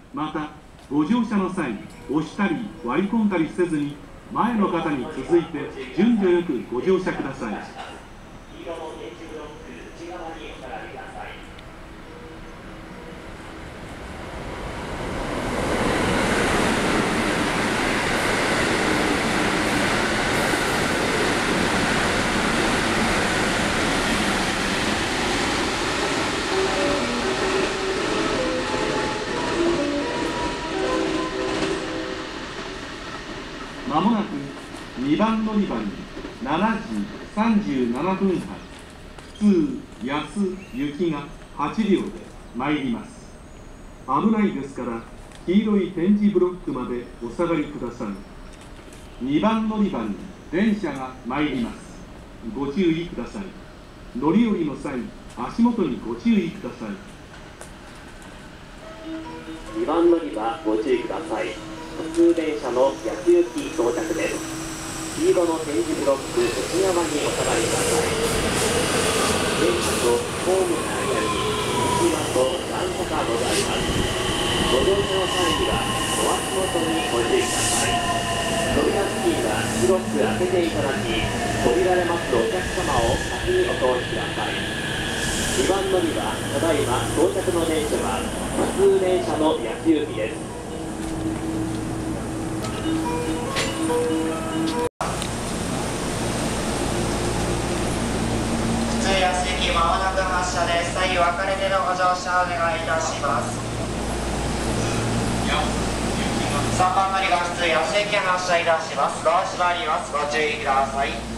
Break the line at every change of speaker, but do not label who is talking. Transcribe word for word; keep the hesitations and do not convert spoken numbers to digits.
またご乗車の際、押したり割り込んだりせずに前の方に続いて順序よくご乗車ください。まもなくにばん乗り場にしちじさんじゅうななふんはん普通安行きがはちりょうで参ります。危ないですから黄色い点字ブロックまでお下がりください。にばん乗り場に電車が参ります。ご注意ください。乗り降りの際、足元にご注意ください。
にばん乗り場ご注意ください。普通電車の八行き到着です。黄色の点字ブロック内側にお下がりください。電車とホームの間に道輪と段差がございます。ご乗車の際にはお足元にご注意ください。扉付近は広く開けていただき、扉で待つお客様を先にお通しください。にばん乗り場、ただいま到着の電車は普通電車の八行きです。
まもなく発車です。左右分かれてのご乗車お願いいたします。さんばん乗りが普通安行き発車いたします。ドア閉まります。ご注意ください。